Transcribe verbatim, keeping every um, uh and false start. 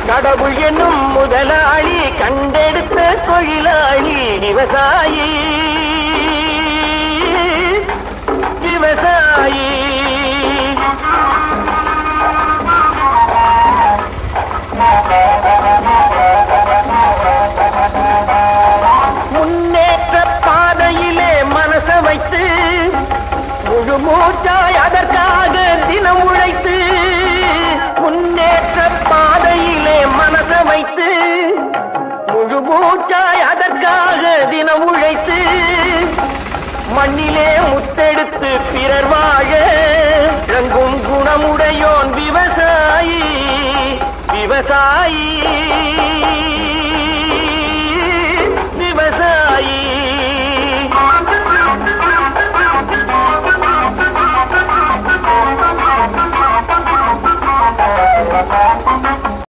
கடவுள் என்னும் முதலாளி கண்டெடுத்த தொழிலாளி விவசாயி விவசாயி முன்னேற்ற பாதையிலே மனச வைத்து முழு மூச்சாய் அதற்காக தினம் உழைத்து முன்னேற்ற பாதையிலே மனச வைத்து முழு மூச்சாய் அதற்காக தினம் உழைத்து மண்ணிலே முத்தெடுத்து பிறர் வாழ இறங்கும் குணமுடையோன் விவசாயி விவசாயி